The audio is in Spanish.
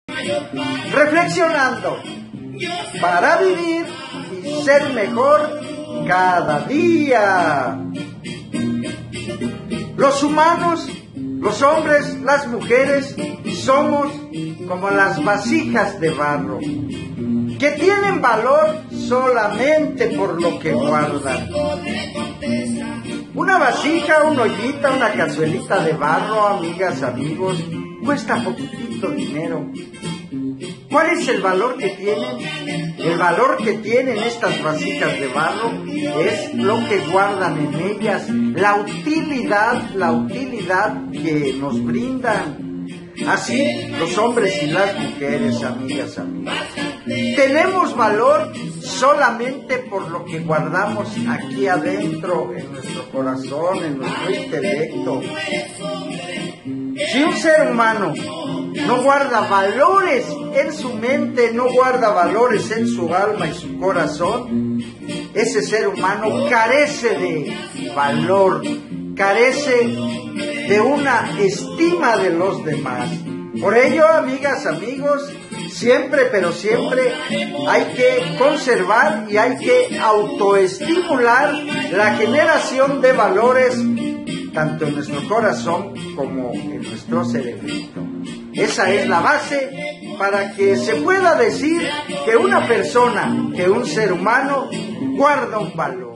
reflexionando para vivir y ser mejor cada día. Los humanos, los hombres, las mujeres, somos como las vasijas de barro, que tienen valor solamente por lo que guardan. Una vasija, una ollita, una cazuelita de barro, amigas, amigos, cuesta poquitito dinero. ¿Cuál es el valor que tienen? El valor que tienen estas vasijas de barro es lo que guardan en ellas, la utilidad que nos brindan. Así, los hombres y las mujeres, amigas, amigos, tenemos valor solamente por lo que guardamos aquí adentro, en nuestro corazón, en nuestro intelecto. Si un ser humano no guarda valores en su mente, no guarda valores en su alma y su corazón, ese ser humano carece de valor, carece de una estima de los demás. Por ello, amigas, amigos, siempre, pero siempre hay que conservar y hay que autoestimular la generación de valores tanto en nuestro corazón como en nuestro cerebrito. Esa es la base para que se pueda decir que una persona, que un ser humano guarda un valor.